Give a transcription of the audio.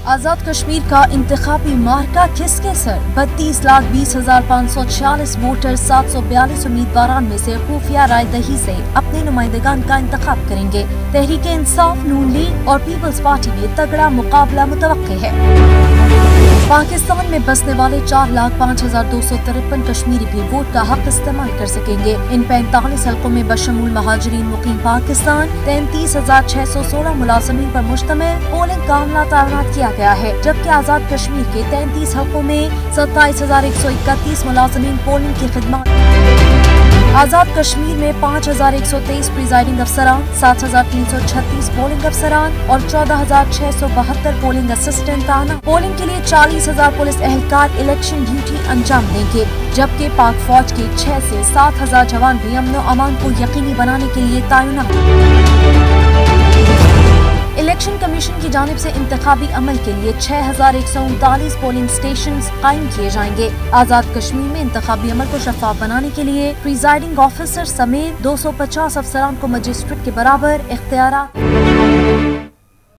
आजाद कश्मीर का इंतखाबी मार्का किसके sir? 32,20,546 voter 742 उम्मीदवारान में से खुफिया राय दही से अपने नुमाइंदगान का इंतखाब करेंगे। तहरीक इंसाफ, नून लीग और पीपल्स पार्टी में तगड़ा मुकाबला मुतवक्के है। पाकिस्तान में बसने वाले 4,05,253 कश्मीरी भी वोट का हक इस्तेमाल कर सकेंगे। इन 45 हल्कों में बशमूल महाजरीन मुकीम पाकिस्तान 33,616 मुलाजमीन पर मुश्तमिल पोलिंग का अमला तैनात किया गया है, जबकि आजाद कश्मीर के 33 हल्कों में 27,131 मुलाजमीन पोलिंग की खिदमत। आजाद कश्मीर में 5,123 प्रिजाइडिंग अफसरान, 7,336 पोलिंग अफसरान और 14,672 पोलिंग असिस्टेंट तैनात। पोलिंग के लिए 40,000 पुलिस एहलकार इलेक्शन ड्यूटी अंजाम देंगे, जबकि पाक फौज के 6 से 7,000 जवान भी अमन व अमान को यकीनी बनाने के लिए तैनात। इलेक्शन कमीशन की जानिब से इंतखाबी अमल के लिए 6,139 पोलिंग स्टेशन कायम किए जाएंगे। आजाद कश्मीर में इंतखाबी अमल को शफाफ बनाने के लिए प्रिजाइडिंग ऑफिसर समेत 250 अफसरान को मजिस्ट्रेट के बराबर इख्तियार